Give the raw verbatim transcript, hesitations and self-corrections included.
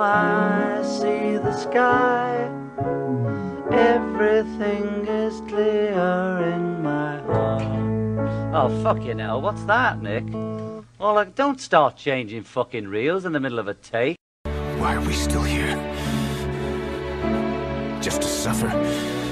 I see the sky, everything is clear in my heart. Oh, fuck you now. What's that, Nick? Oh, like, don't start changing fucking reels in the middle of a take. Why are we still here? Just to suffer?